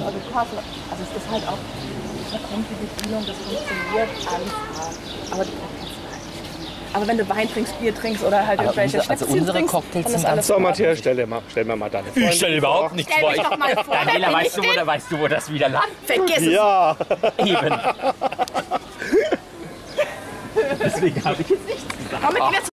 also es ist halt auch, da kommt die Bedienung, das funktioniert alles klar. Aber die Cocktails sind halt nicht gut. Aber wenn du Wein trinkst, Bier trinkst oder halt irgendwelche unsere Cocktails sind alles. So, Matthias, stell mir mal deine Freundin. Ich stelle überhaupt nichts vor. Stell mich doch mal vor. Daniela, weißt du, wo das wieder landet? Vergiss es. Ja. Eben. Deswegen habe ich jetzt nichts gesagt.